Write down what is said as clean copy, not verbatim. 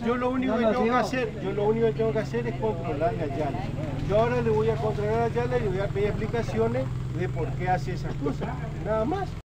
Yo lo único que tengo que hacer es controlarle a Yala. Yo ahora le voy a controlar a Yala y le voy a pedir explicaciones de por qué hace esas cosas, nada más.